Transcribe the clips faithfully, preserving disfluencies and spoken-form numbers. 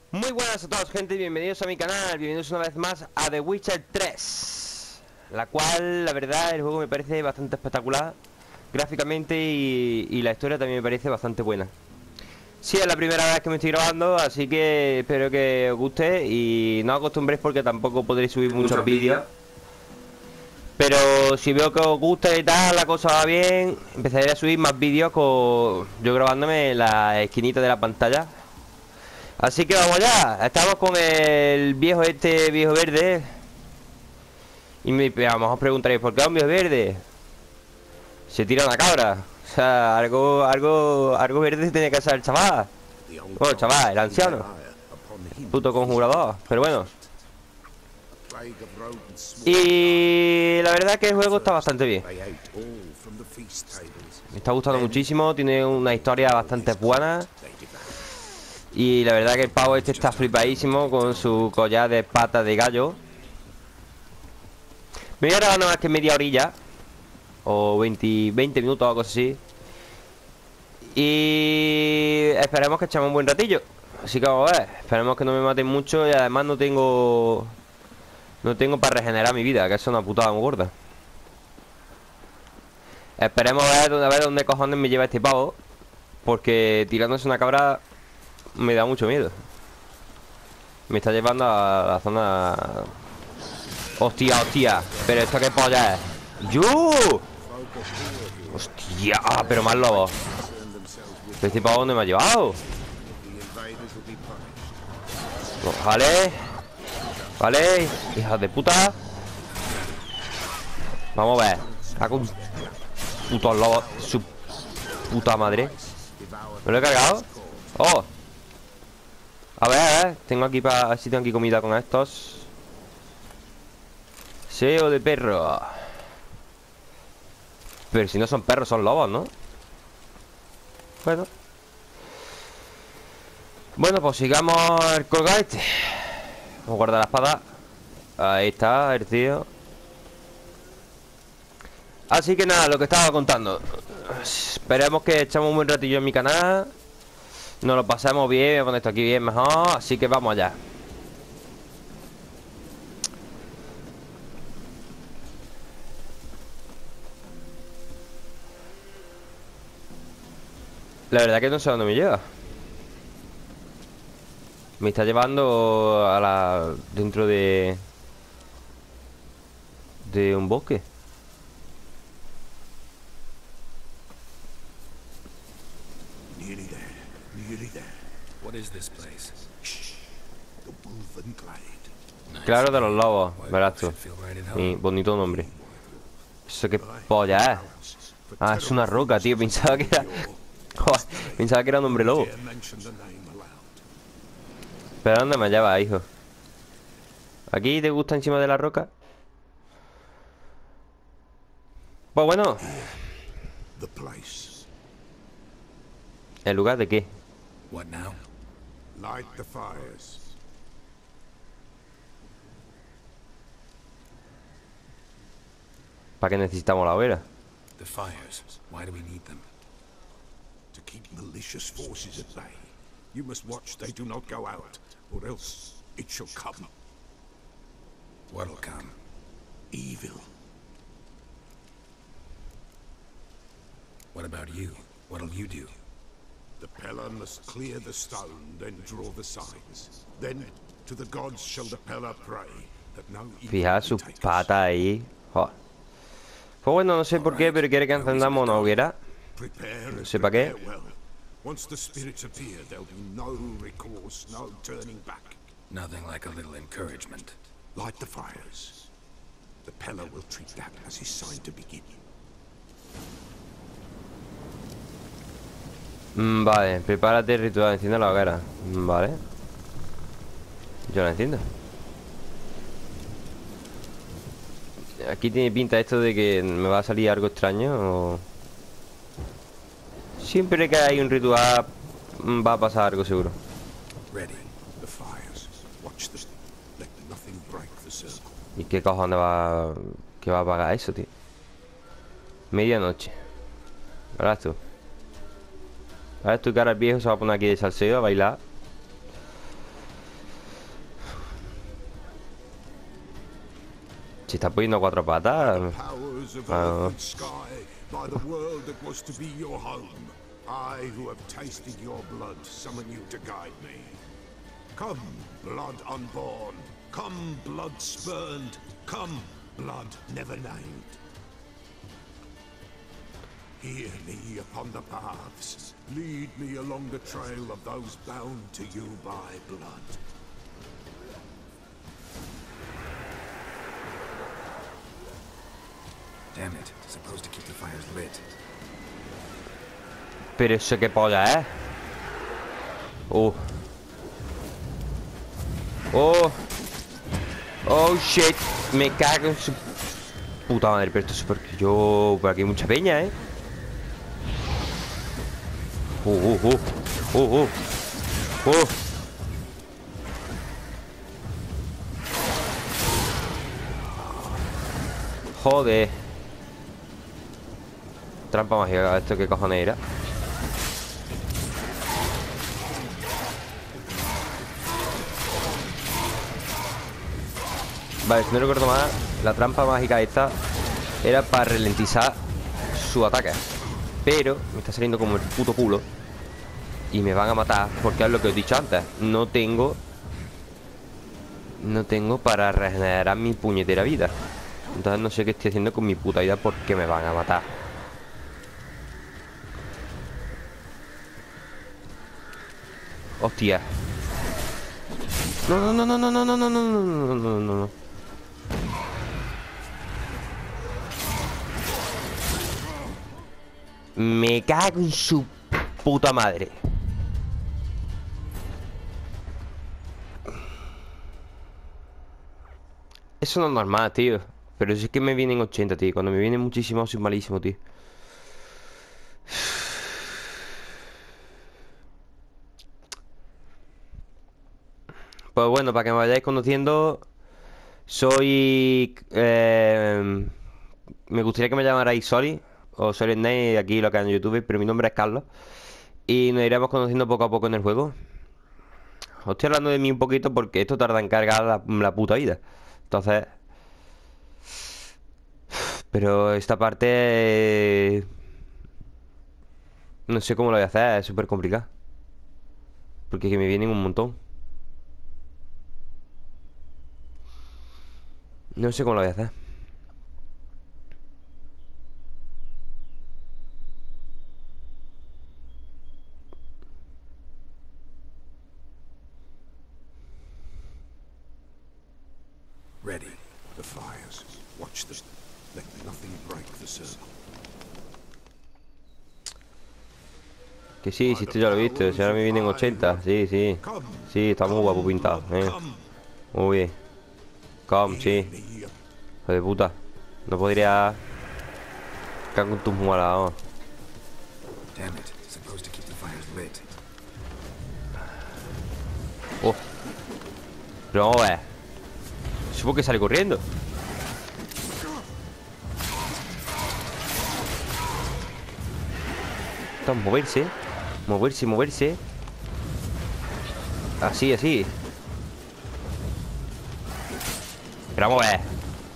Muy buenas a todos, gente, bienvenidos a mi canal, bienvenidos una vez más a The Witcher tres, la cual, la verdad, el juego me parece bastante espectacular gráficamente y, y la historia también me parece bastante buena. Sí, es la primera vez que me estoy grabando, así que espero que os guste y no os acostumbréis porque tampoco podréis subir muchos vídeos. Pero si veo que os gusta y tal, la cosa va bien, empezaré a subir más vídeos con yo grabándome en la esquinita de la pantalla. Así que vamos ya, estamos con el viejo este, viejo verde. Y me, a lo mejor preguntaréis, ¿por qué un viejo verde? Se tira una cabra. O sea, algo, algo, algo verde tiene que ser el chaval. Bueno, chaval, el anciano. Puto conjurador, pero bueno. Y la verdad que el juego está bastante bien. Me está gustando muchísimo, tiene una historia bastante buena. Y la verdad que el pavo este está flipadísimo con su collar de patas de gallo. Me voy a grabar nada más que media orilla o veinte, veinte minutos o algo así. Y esperemos que echemos un buen ratillo. Así que vamos a ver, esperemos que no me maten mucho. Y además no tengo No tengo para regenerar mi vida, que eso es una putada muy gorda. Esperemos a ver, a ver dónde cojones me lleva este pavo, porque tirándose una cabra me da mucho miedo. Me está llevando a la zona. Hostia, hostia. Pero esto qué polla es. ¡Yo! Hostia, ah, pero más lobo. ¿Pero este pavo dónde me ha llevado? Vale. Vale, hijas de puta. Vamos a ver. Hago un puto lobo. Su puta madre. ¿Me lo he cargado? Oh. A ver, a ver, tengo aquí para... si tengo aquí comida con estos. Seo de perro. Pero si no son perros, son lobos, ¿no? Bueno. Bueno, pues sigamos el colgar este. Vamos a guardar la espada. Ahí está, el tío. Así que nada, lo que estaba contando. Esperemos que echemos un buen ratillo en mi canal. Nos lo pasemos bien, voy a poner esto aquí bien mejor. Así que vamos allá. La verdad que no sé a dónde me lleva. Me está llevando a la... dentro de... de un bosque. Nearly there, nearly there. What is this place? Shh. The Wolven Glade. Claro, de los lobos, verás tú. Mi bonito nombre. ¿Eso qué polla es? Ah, es una roca, tío. Pensaba que era... Joder, pensaba que era un hombre lobo. ¿Pero dónde me lleva, hijo? ¿Aquí te gusta encima de la roca? Pues bueno. ¿El lugar de qué? What now? Light the fires. ¿Para qué necesitamos la hoguera? The fires. Why do we need them? To keep malicious forces at bay. You must watch they do not go out, or else it shall come. What'll come? Evil. What about you? What'll you do? The Peller must clear the stone, then draw the signs. Then to the gods shall the Peller pray that no evil Fija sus take us. patas ahí. Joder. Pues bueno, no sé por qué, pero quiere que encendamos una hoguera. Prepare No and sé para qué. prepare well. Once the spirits appear, there'll be no recourse, no turning back. Nothing like a little encouragement. Light the fires. The Peller will treat that as his sign to begin. Mm, vale, prepárate el ritual, enciende la hoguera. Mm, vale. Yo la enciendo. Aquí tiene pinta esto de que me va a salir algo extraño o... Siempre que hay un ritual mm, va a pasar algo seguro. Ready. The fires. Watch them. Let nothing break the circle. ¿Y qué cojones va... qué va a pagar eso, tío? Medianoche. Verás tú. Verás tú que ahora el viejo se va a poner aquí de salseo a bailar. Se está poniendo a cuatro patas. Powers of Ah. earth and sky, by the world that was to be your home, I who have tasted your blood summon you to guide me. Come, blood unborn. Come, blood spurned. Come, blood never named. Hear me upon the paths. Lead me along the trail of those bound to you by blood. Damn it. Supposed to keep the fires lit. Pero eso qué polla, ¿eh? Oh. Oh. Oh, shit. Me cago en su puta madre. Pero esto es porque yo... Por aquí hay mucha peña, ¿eh? Oh, oh, oh. Oh, oh. Oh. Joder. Trampa mágica, ¿esto qué cojones era? Vale, si no recuerdo mal, la trampa mágica esta era para ralentizar su ataque. Pero me está saliendo como el puto culo y me van a matar, porque es lo que os he dicho antes. No tengo No tengo para regenerar mi puñetera vida. Entonces no sé qué estoy haciendo con mi puta vida, porque me van a matar. Hostia. No, no, no, no, no, no, no, no, no, no, no, no, no. Me cago en su puta madre. Eso no es normal, tío. Pero si es que me vienen ochenta, tío. Cuando me vienen muchísimo, soy malísimo, tío. Pues bueno, para que me vayáis conociendo, soy... eh, me gustaría que me llamarais Soli o Soli Snake, aquí lo que hay en YouTube, pero mi nombre es Carlos. Y nos iremos conociendo poco a poco en el juego. Os estoy hablando de mí un poquito porque esto tarda en cargar la, la puta vida. Entonces... Pero esta parte... eh, no sé cómo lo voy a hacer, es súper complicado. Porque es que me vienen un montón. No sé cómo lo voy a hacer. Ready. The fires. Watch them. Let nothing break the circle. Que sí, si esto ya lo he visto. Si ahora me vienen ochenta. Sí, sí. Come. Sí, está muy guapo pintado, eh. Come. Muy bien. Com, sí. Hear me. Hijo de puta. No podría... Cago en tus muelas, vamos. Damn it. Supposed to keep the fires lit. Oh. Pero vamos a ver. Supongo que sale corriendo. Esto es moverse. Moverse, moverse. Así, así. Pero vamos a ver.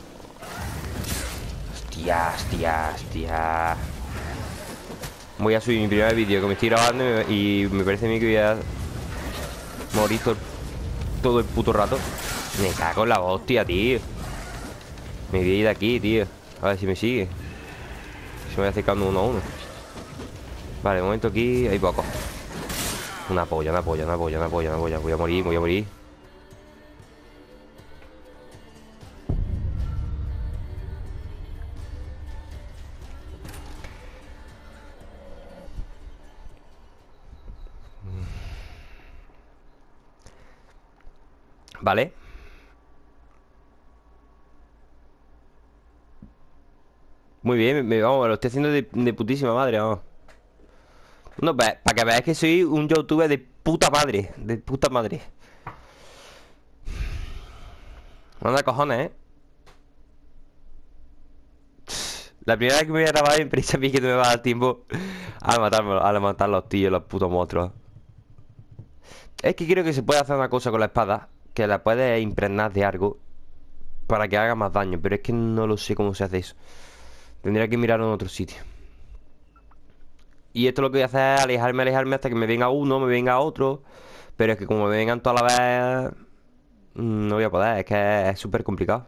Hostia, hostia, hostia. Voy a subir mi primer vídeo que me estoy grabando y me, y me parece a mí que voy a morir todo, todo el puto rato. Me cago en la hostia, tío. Me voy a ir de aquí, tío. A ver si me sigue. Se me voy acercando uno a uno. Vale, de momento aquí hay poco. Una polla, una polla, una polla, una polla, una polla. Voy a morir, voy a morir. Vale. Muy bien, me, vamos, lo estoy haciendo de, de putísima madre, vamos. No, para que veáis que soy un youtuber de puta madre. De puta madre. Manda cojones, ¿eh? La primera vez que me voy a grabar en prisa a mí que no me va a dar tiempo a matarme, a matar los tíos, los putos monstruos. Es que creo que se puede hacer una cosa con la espada, que la puedes impregnar de algo para que haga más daño. Pero es que no lo sé cómo se hace eso. Tendría que mirar en otro sitio. Y esto lo que voy a hacer es alejarme, alejarme hasta que me venga uno, me venga otro. Pero es que como me vengan toda la vez, mm, no voy a poder, es que es súper complicado.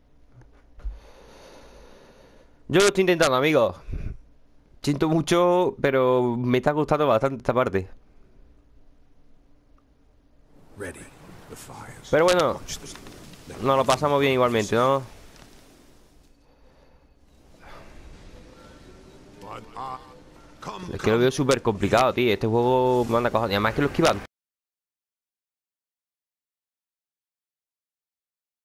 Yo lo estoy intentando, amigos. Siento mucho, pero me está gustando bastante esta parte. Ready. The fires. Pero bueno, Watch them. Now, nos lo pasamos bien igualmente, ¿no? but, uh, come, Es que lo come. veo súper complicado, tío. Este juego manda cojones. Y además que lo esquivan